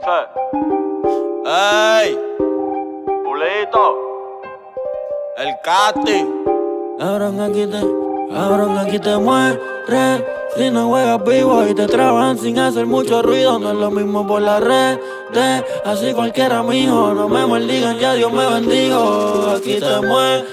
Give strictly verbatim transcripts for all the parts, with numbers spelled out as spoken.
Ey, Pulito, el Cati. Cabrón, aquí te, cabrón, aquí te mueres. Si no juegas vivo y te trabajan sin hacer mucho ruido, no es lo mismo por la red. Así cualquiera, mijo, no me maldigan, ya Dios me bendijo. Aquí te mueres,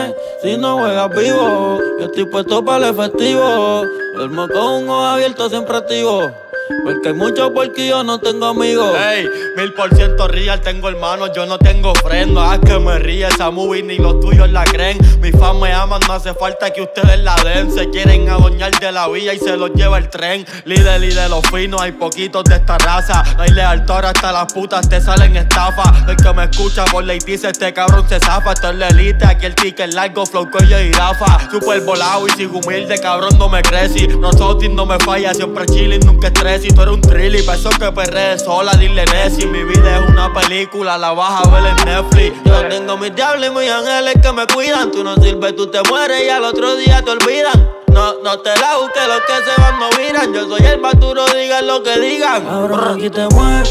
si no juegas vivo. Yo estoy puesto para el efectivo. Duermo con un ojo abierto, siempre activo. Porque hay muchos porque yo no tengo amigos. Ey, mil por ciento real, tengo hermanos, yo no tengo freno. Haz que me ríe esa movie, ni los tuyos la creen. Mis fans me aman, no hace falta que ustedes la den. Se quieren adueñar de la villa y se los lleva el tren. Líder y de los finos, hay poquitos de esta raza. No hay lealtad, hasta las putas te salen estafa. El que me escucha por ley dice, este cabrón se zafa. Esto es la elite, aquí el ticket largo, flow, cuello y rafa. Super volado y sigo humilde, cabrón, no me creci. Nosotros no me falla, siempre chilling, nunca estrés. Si tú eres un trilly, pa' eso que perrees sola, dile Nessie. Mi vida es una película, la vas a ver en Netflix. Yo tengo mis diablos y mis ángeles que me cuidan. Tú no sirves, tú te mueres y al otro día te olvidan. No, no te la busques, los que se van no miran. Yo soy el más duro, digan lo que digan. Cabrón, aquí te mueres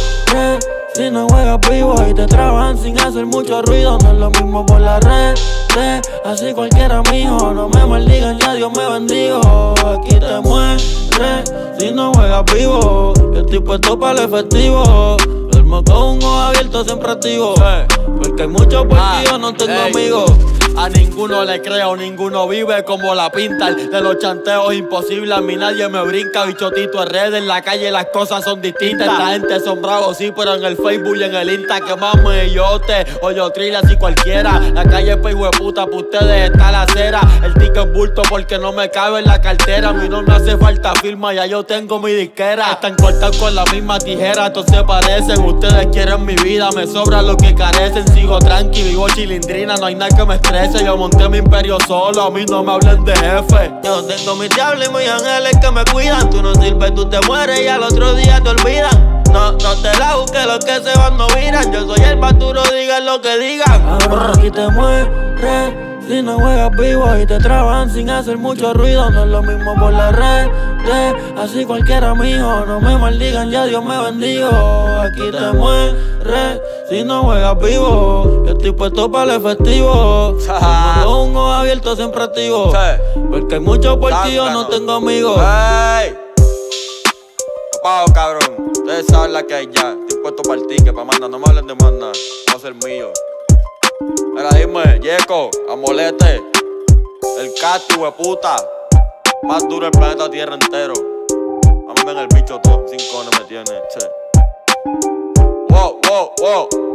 si no juegas vivo y te trabajan sin hacer mucho ruido. No es lo mismo por la red. Así cualquiera, mijo, no me maldigan, ya Dios me bendijo. Aquí te mueres si no juegas vivo. Yo estoy puesto para el efectivo. Duermo con un ojo abierto, siempre activo. Porque hay muchos porque ah, yo no tengo ey. amigos. A ninguno le creo, ninguno vive como la pintan. De los chanteos imposible, a mí nadie me brinca. Bichotito en redes, en la calle las cosas son distintas. Esta gente son bravos, sí, pero en el Facebook y en el Insta que mame yo te o yo trila así cualquiera. La calle es de puta, pa' ustedes está la acera. El ticket bulto porque no me cabe en la cartera. A mí no me hace falta firma, ya yo tengo mi disquera. Están cortados con la misma tijera, todos se parecen. Ustedes quieren mi vida, me sobra lo que carecen. Sigo tranqui, vivo chilindrina, no hay nada que me estrese. Yo monté mi imperio solo, a mí no me hablen de jefe. Yo tengo mis diablos y mis ángeles que me cuidan. Tú no sirves, tú te mueres y al otro día te olvidan. No, no te la busques, los que se van no miran. Yo soy el más duro, digan lo que digan. Cabrón, aquí te mueres si no juegas vivo y te trabajan sin hacer mucho ruido. No es lo mismo por la red. Así cualquiera, mijo, no me maldigan, ya Dios me bendijo. Aquí te mueres si no juegas vivo. Yo estoy puesto para el efectivo. Con un ojo abierto, siempre activo. Porque hay muchos porque yo no tengo amigos. Ey, pago, cabrón. Ustedes saben la que hay ya. Estoy puesto para el ticket, pa' manda. No me hablen de más nada. Va a ser mío. Mira, dime, Yeco, Amolete, el Cati, hueputa. Más duro el planeta Tierra entero. A mí ven el bicho todo, cinco cojones me tiene, che. Wow, wow, wow.